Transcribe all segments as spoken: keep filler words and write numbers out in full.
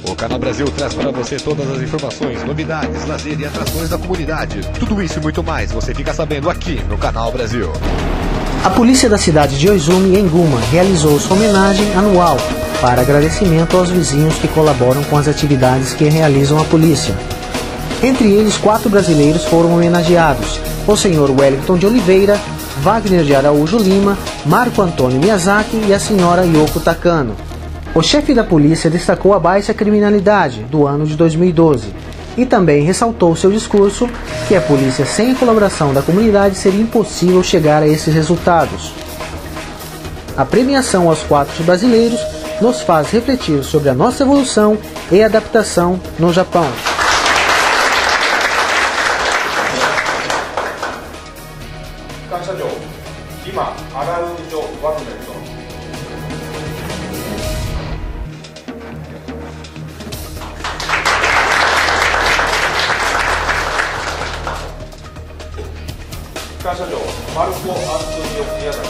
O Canal Brasil traz para você todas as informações, novidades, lazer e atrações da comunidade. Tudo isso e muito mais você fica sabendo aqui no Canal Brasil. A polícia da cidade de Oizumi, em Guma, realizou sua homenagem anual para agradecimento aos vizinhos que colaboram com as atividades que realizam a polícia. Entre eles, quatro brasileiros foram homenageados: o senhor Wellington de Oliveira, Wagner de Araújo Lima, Marco Antônio Miyazaki e a senhora Yoko Takano. O chefe da polícia destacou a baixa criminalidade do ano de dois mil e doze e também ressaltou seu discurso que a polícia sem a colaboração da comunidade seria impossível chegar a esses resultados. A premiação aos quatro brasileiros nos faz refletir sobre a nossa evolução e adaptação no Japão. 感謝状マルコ・アントニオ・宮崎。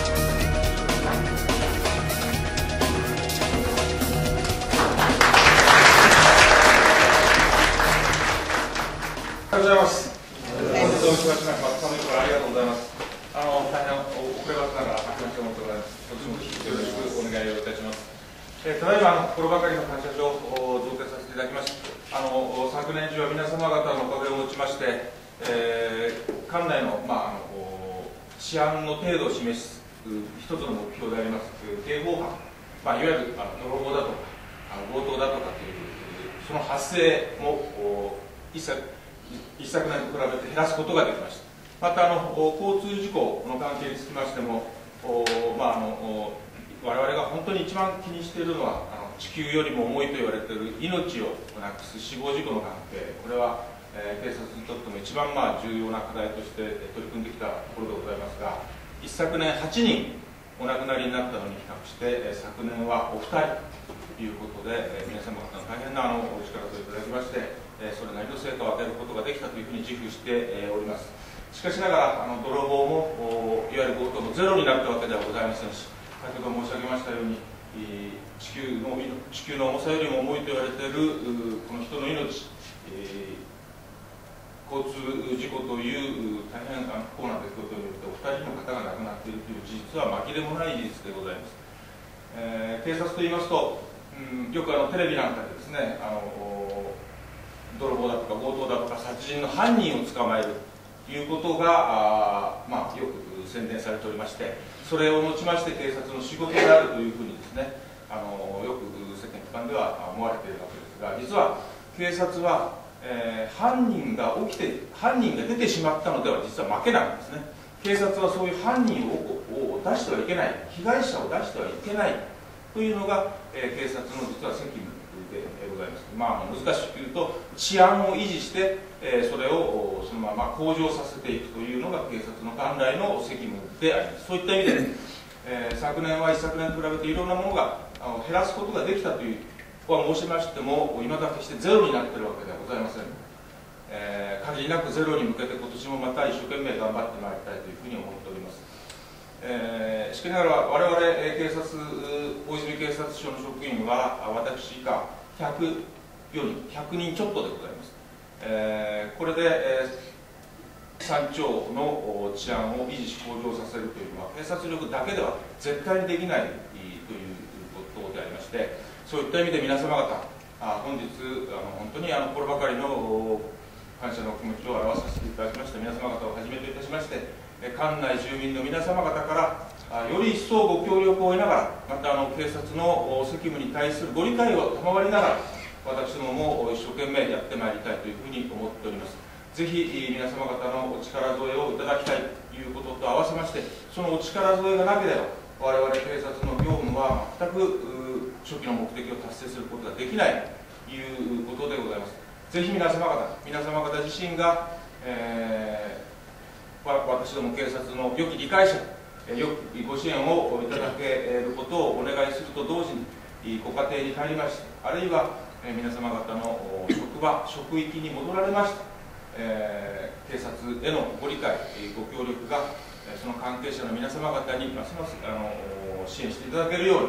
おはようございます。本日お忙しい中、寒いからありがとうございます。あの大変遅ればせながら明けましておめでとうございます。今年も引き続きよろしくお願いをいたします。えー、ただいまあの心ばかりの感謝状を贈呈させていただきます。あの昨年中は皆様方のおかげをもちまして、えー、管内の、まあ、あの治安の程度を示す一つの目標であります刑法犯、まあ、いわゆるあの泥棒だとか強盗だとかというその発生も一昨一昨年と比べて減らすことができました。またあの交通事故の関係につきましても、まあ、あの我々が本当に一番気にしているのはあの地球よりも重いと言われている命をなくす死亡事故の関係、これは、えー、警察にとっても一番、まあ、重要な課題として取り組んできたところでございますが、一昨年はちにんお亡くなりになったのに比較して、えー、昨年はおふたりということで、えー、皆様方の大変なあのお力をいただきまして、えー、それなりの成果を与えることができたというふうに自負して、えー、おります。しかしながらあの泥棒もいわゆる強盗もゼロになったわけではございませんし、先ほど申し上げましたように地球の地球の重さよりも重いと言われているこの人の命、えー、交通事故という大変不幸な出来事によってお二人の方が亡くなっているという事実は紛れもない事実でございます。えー、警察といいますと、うん、よくあのテレビなんかでですね、あの泥棒だとか強盗だとか殺人の犯人を捕まえるということがあ、まあ、よく宣伝されておりまして、それをもちまして警察の仕事であるというふうにですね、あのよく世間一般では思われているわけですが、実は警察は、えー、犯人が起きて犯人が出てしまったのでは実は負けないんですね。警察はそういう犯人をを出してはいけない、被害者を出してはいけないというのが、えー、警察の実は責務でございます。まあ、難しく言うと治安を維持して、えー、それをそのまま向上させていくというのが警察の元来の責務であります。そういった意味で、えー、昨年は一昨年と比べていろんなものがあの減らすことができたというは申しましても、いまだ決してゼロになっているわけではございません。えー、限りなくゼロに向けて今年もまた一生懸命頑張ってまいりたいというふうに思っております。えー、しかしながら我々警察大泉警察署の職員は私以下ひゃくよにんひゃくにんちょっとでございます。えー、これで、えー、山頂の治安を維持し向上させるというのは警察力だけでは絶対にできないということでありまして、そういった意味で皆様方あ本日あの本当にあの心ばかりの感謝の気持ちを表させていただきました皆様方をはじめといたしまして、管内住民の皆様方からより一層ご協力を得ながら、またあの警察の責務に対するご理解を賜りながら、私どもも一生懸命やってまいりたいというふうに思っております。ぜひ皆様方のお力添えをいただきたいということと合わせまして、そのお力添えがなければ我々警察の業務は全く初期の目的を達成することができないということでございます。ぜひ皆様方皆様方自身が、えー、私ども警察の良き理解者、良きご支援をいただけることをお願いすると同時に、ご家庭に帰りまして、あるいは皆様方の職場職域に戻られました、えー、警察へのご理解ご協力がその関係者の皆様方にますますあの支援していただけるように、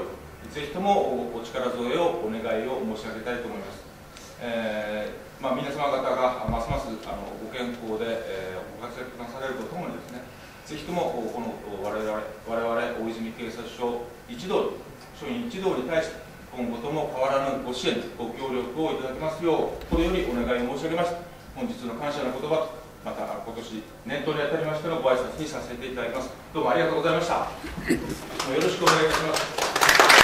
ぜひともお力添えをお願いを申し上げたいと思います。えーまあ、皆様方がますますあのご健康で、えー、ご活躍なされるとともにですね、ぜひともこの我々、我々大泉警察署一同、署員一同に対して今後とも変わらぬご支援、ご協力をいただきますよう、心よりお願いを申し上げました。本日の感謝の言葉と、また今年年頭にあたりましてのご挨拶にさせていただきます。どうもありがとうございました。よろしくお願いいたします。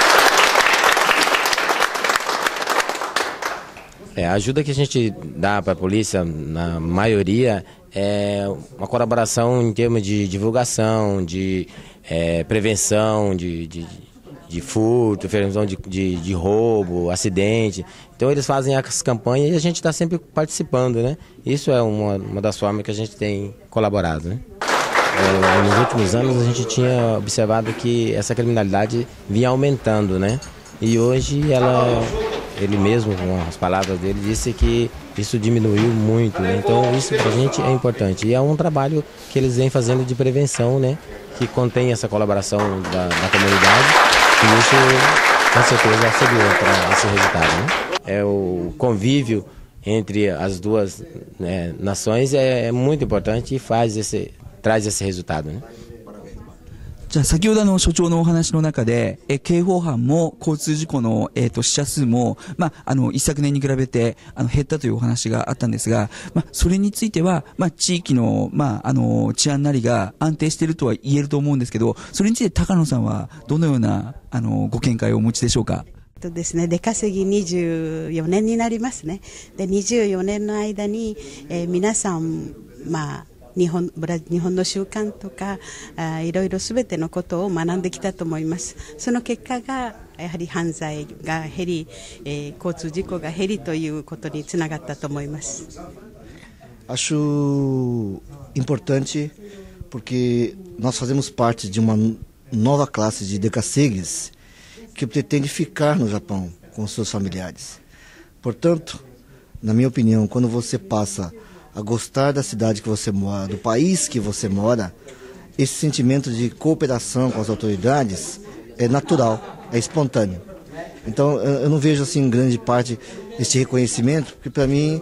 É, a ajuda que a gente dá para a polícia, na maioria, é uma colaboração em termos de divulgação, de é, prevenção, de, de, de furto, prevenção de, de, de roubo, acidente. Então eles fazem as campanhas e a gente está sempre participando, né? Isso é uma, uma das formas que a gente tem colaborado, né? É, nos últimos anos a gente tinha observado que essa criminalidade vinha aumentando, né? E hoje ela... Ele mesmo, com as palavras dele, disse que isso diminuiu muito, né? Então isso para a gente é importante. E é um trabalho que eles vêm fazendo de prevenção, né? Que contém essa colaboração da, da comunidade e isso com certeza auxilia para esse resultado, né? É o convívio entre as duas, né, nações é, é muito importante e faz esse, traz esse resultado, né? じゃあ先ほどの所長のお話の中で、え刑法犯も交通事故の、えー、と死者数も、まあ、あの一昨年に比べてあの減ったというお話があったんですが、まあ、それについては、まあ、地域の、まあ、あの治安なりが安定しているとは言えると思うんですけど、それについて高野さんはどのようなあのご見解をお持ちでしょうか。 とですね、出稼ぎにじゅうよねんになりますね。でにじゅうよねんの間に、えー、皆さん、まあ日本、日本の習慣とかあいろいろすべてのことを学んできたと思います。その結果がやはり犯罪が減り、えー、交通事故が減りということにつながったと思います。 Acho importante porque nós fazemos parte de uma nova classe de decassegues que pretende ficar no Japão com seus familiares. Portanto, na minha opinião, quando você passa a gostar da cidade que você mora, do país que você mora, esse sentimento de cooperação com as autoridades é natural, é espontâneo. Então eu não vejo assim grande parte desse reconhecimento, porque para mim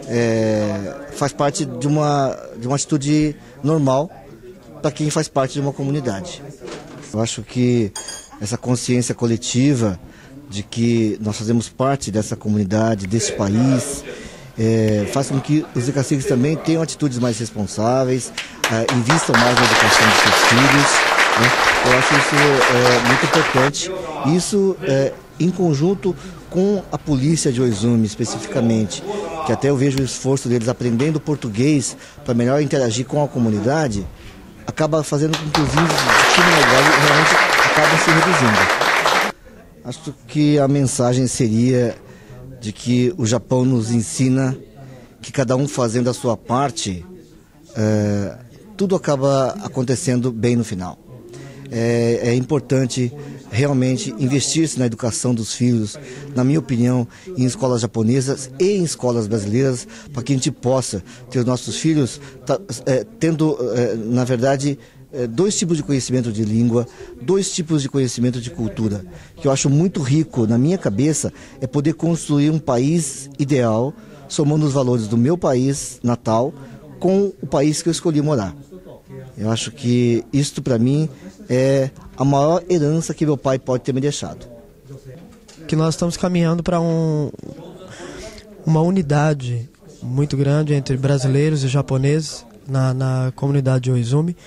é, faz parte de uma, de uma atitude normal para quem faz parte de uma comunidade. Eu acho que essa consciência coletiva de que nós fazemos parte dessa comunidade, desse país, É, faz com que os decassegues também tenham atitudes mais responsáveis, é, invistam mais na educação dos seus filhos, né? Eu acho isso é, muito importante. Isso é, em conjunto com a polícia de Oizumi especificamente, que até eu vejo o esforço deles aprendendo português para melhor interagir com a comunidade, acaba fazendo com que os índices de criminalidade realmente acabam se reduzindo. Acho que a mensagem seria de que o Japão nos ensina que cada um fazendo a sua parte, é, tudo acaba acontecendo bem no final. É, é importante realmente investir-se na educação dos filhos, na minha opinião, em escolas japonesas e em escolas brasileiras, para que a gente possa ter os nossos filhos tá, é, tendo, é, na verdade, dois tipos de conhecimento de língua, dois tipos de conhecimento de cultura, que eu acho muito rico na minha cabeça, é poder construir um país ideal, somando os valores do meu país natal com o país que eu escolhi morar. Eu acho que isto para mim é a maior herança que meu pai pode ter me deixado. Que nós estamos caminhando para um, uma unidade muito grande entre brasileiros e japoneses na, na comunidade de Oizumi.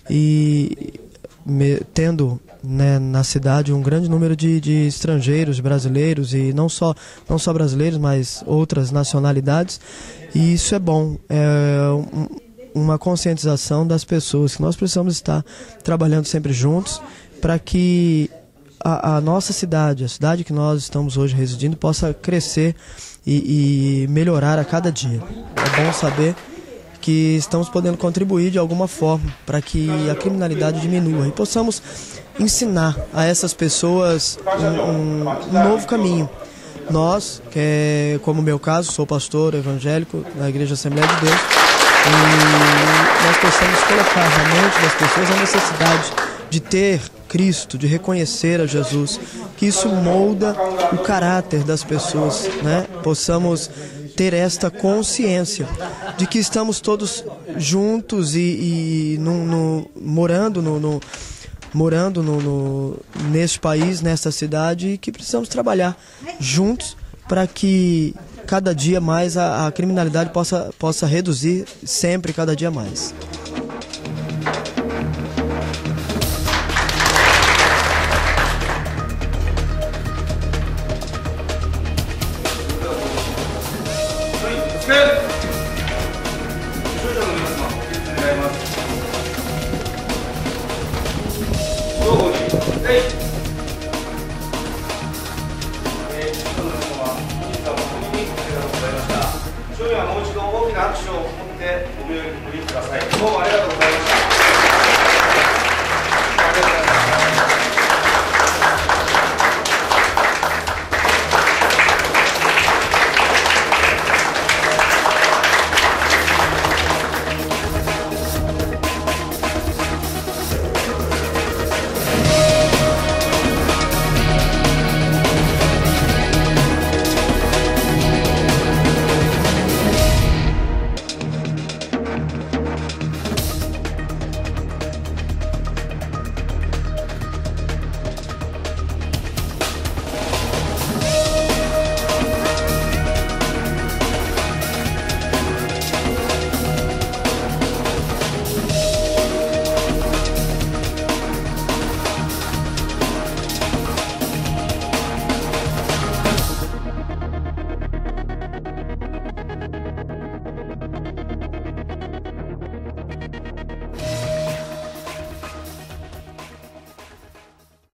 E me, tendo, né, na cidade um grande número de, de estrangeiros, brasileiros e não só, não só brasileiros, mas outras nacionalidades, e isso é bom, é um, uma conscientização das pessoas que nós precisamos estar trabalhando sempre juntos para que a, a nossa cidade, a cidade que nós estamos hoje residindo, possa crescer e, e melhorar a cada dia. É bom saber que estamos podendo contribuir de alguma forma para que a criminalidade diminua e possamos ensinar a essas pessoas um, um, um novo caminho. Nós, que é, como o meu caso, sou pastor evangélico na Igreja Assembleia de Deus, e nós possamos colocar na mente das pessoas a necessidade de ter Cristo, de reconhecer a Jesus, que isso molda o caráter das pessoas, né? Possamos ter esta consciência de que estamos todos juntos e, e no, no, morando no, no morando no, no, neste país, nesta cidade, e que precisamos trabalhar juntos para que cada dia mais a, a criminalidade possa, possa reduzir sempre, cada dia mais. 商品はもう一度大きな拍手を持ってご利用ください。どうもありがとうございました。